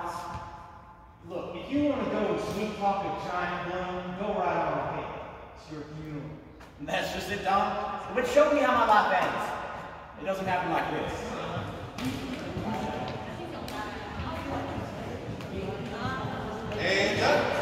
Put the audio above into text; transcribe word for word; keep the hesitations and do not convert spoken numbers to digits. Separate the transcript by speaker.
Speaker 1: talents.
Speaker 2: Look, if you want to go and sweet talk a giant balloon, go right on ahead. It's your funeral.
Speaker 1: That's just it, Don. But show me how my life ends. It doesn't happen like this.
Speaker 3: Hey, Doug.